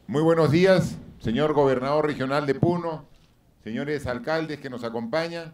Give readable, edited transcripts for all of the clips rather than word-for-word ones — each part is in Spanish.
Muy buenos días, señor gobernador regional de Puno, señores alcaldes que nos acompañan,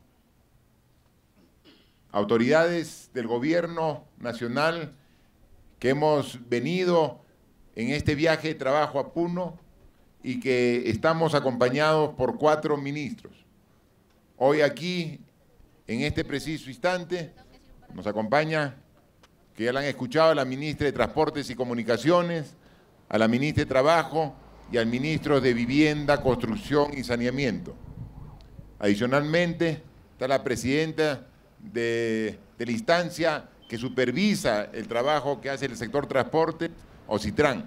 autoridades del gobierno nacional que hemos venido en este viaje de trabajo a Puno y que estamos acompañados por 4 ministros. Hoy aquí, en este preciso instante, nos acompaña, que ya la han escuchado, a la ministra de Transportes y Comunicaciones, a la ministra de Trabajo y al ministro de Vivienda, Construcción y Saneamiento. Adicionalmente, está la presidenta de la instancia que supervisa el trabajo que hace el sector transporte, OCITRAN.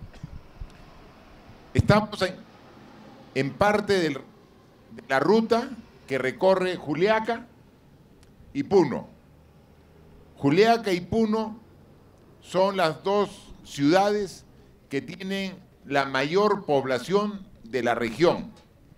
Estamos en parte de la ruta que recorre Juliaca y Puno. Juliaca y Puno son las dos ciudades que tienen la mayor población de la región.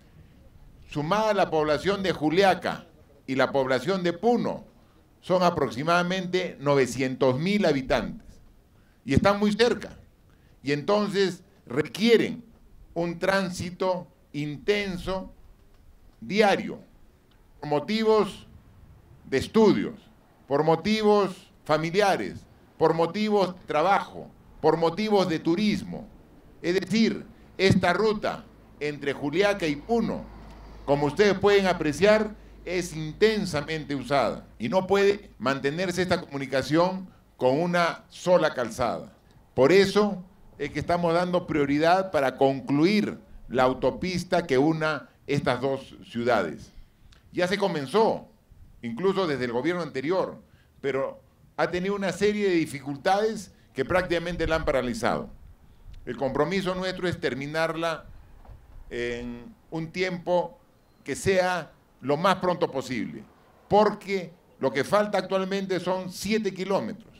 Sumada la población de Juliaca y la población de Puno, son aproximadamente 900.000 habitantes. Y están muy cerca. Y entonces requieren un tránsito intenso, diario, por motivos de estudios, por motivos familiares, por motivos de trabajo, por motivos de turismo. Es decir, esta ruta entre Juliaca y Puno, como ustedes pueden apreciar, es intensamente usada y no puede mantenerse esta comunicación con una sola calzada. Por eso es que estamos dando prioridad para concluir la autopista que una estas dos ciudades. Ya se comenzó, incluso desde el gobierno anterior, pero ha tenido una serie de dificultades que prácticamente la han paralizado. El compromiso nuestro es terminarla en un tiempo que sea lo más pronto posible, porque lo que falta actualmente son 7 kilómetros.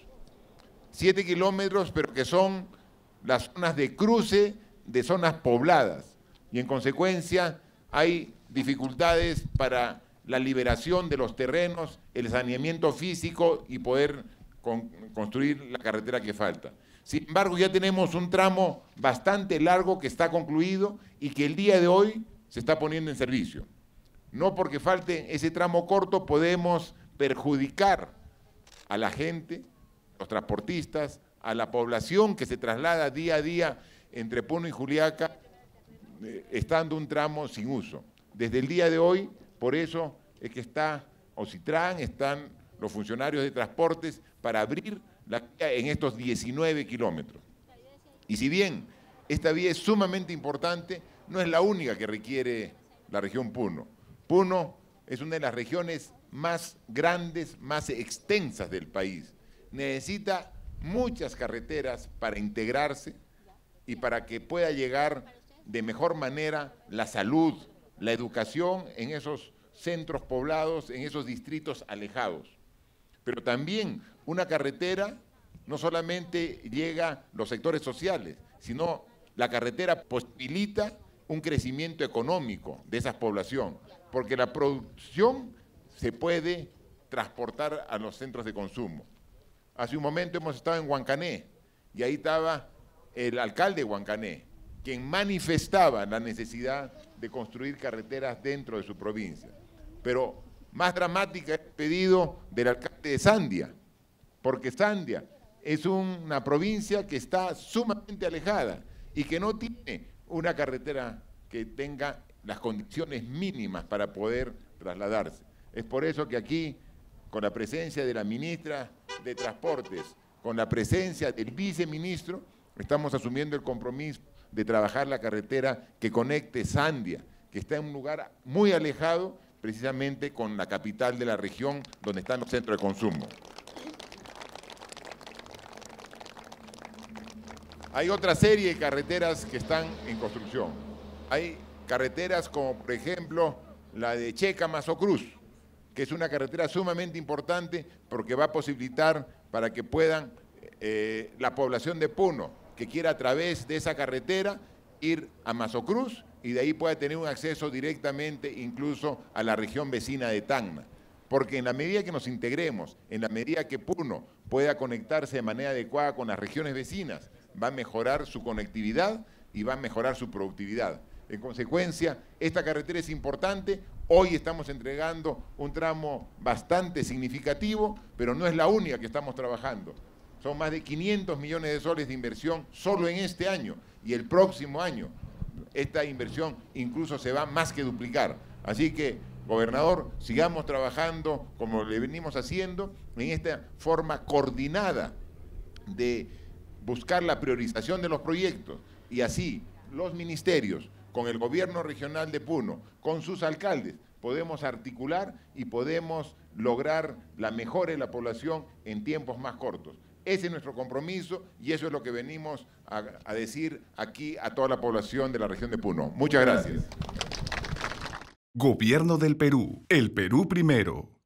7 kilómetros, pero que son las zonas de cruce de zonas pobladas, y en consecuencia hay dificultades para la liberación de los terrenos, el saneamiento físico y poder construir la carretera que falta. Sin embargo, ya tenemos un tramo bastante largo que está concluido y que el día de hoy se está poniendo en servicio. No porque falte ese tramo corto podemos perjudicar a la gente, los transportistas, a la población que se traslada día a día entre Puno y Juliaca, estando un tramo sin uso. Desde el día de hoy, por eso es que está OCITRAN, están los funcionarios de transportes para abrir la vía en estos 19 kilómetros. Y si bien esta vía es sumamente importante, no es la única que requiere la región Puno. Puno es una de las regiones más grandes, más extensas del país. Necesita muchas carreteras para integrarse y para que pueda llegar de mejor manera la salud, la educación en esos centros poblados, en esos distritos alejados. Pero también una carretera no solamente llega a los sectores sociales, sino la carretera posibilita un crecimiento económico de esa población, porque la producción se puede transportar a los centros de consumo. Hace un momento hemos estado en Huancané y ahí estaba el alcalde de Huancané, quien manifestaba la necesidad de construir carreteras dentro de su provincia. Pero más dramática es el pedido del alcalde de Sandia, porque Sandia es una provincia que está sumamente alejada y que no tiene una carretera que tenga las condiciones mínimas para poder trasladarse. Es por eso que aquí, con la presencia de la ministra de Transportes, con la presencia del viceministro, estamos asumiendo el compromiso de trabajar la carretera que conecte Sandia, que está en un lugar muy alejado, precisamente con la capital de la región, donde están los centros de consumo. Hay otra serie de carreteras que están en construcción. Hay carreteras como, por ejemplo, la de Checa-Mazocruz, que es una carretera sumamente importante porque va a posibilitar para que puedan la población de Puno, que quiera a través de esa carretera ir a Mazocruz y de ahí pueda tener un acceso directamente incluso a la región vecina de Tacna. Porque en la medida que nos integremos, en la medida que Puno pueda conectarse de manera adecuada con las regiones vecinas, va a mejorar su conectividad, y va a mejorar su productividad. En consecuencia, esta carretera es importante. Hoy estamos entregando un tramo bastante significativo, pero no es la única que estamos trabajando. Son más de 500 millones de soles de inversión solo en este año, y el próximo año esta inversión incluso se va más que duplicar. Así que, gobernador, sigamos trabajando como le venimos haciendo en esta forma coordinada de buscar la priorización de los proyectos, y así los ministerios, con el gobierno regional de Puno, con sus alcaldes, podemos articular y podemos lograr la mejora de la población en tiempos más cortos. Ese es nuestro compromiso y eso es lo que venimos a decir aquí a toda la población de la región de Puno. Muchas gracias. Gobierno del Perú. El Perú primero.